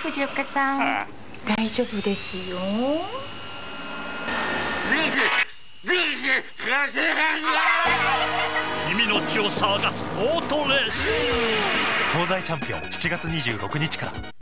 藤岡さん、大丈夫ですよ。 君の血を騒がすオートレース。 東西チャンピオン7月26日から。